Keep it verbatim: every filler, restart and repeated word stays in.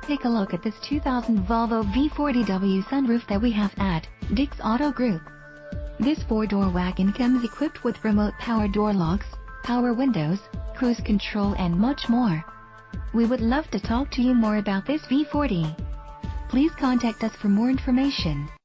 Take a look at this two thousand Volvo V forty W sunroof that we have at Dick's Auto Group. This four-door wagon comes equipped with remote power door locks, power windows, cruise control and much more. We would love to talk to you more about this V forty. Please contact us for more information.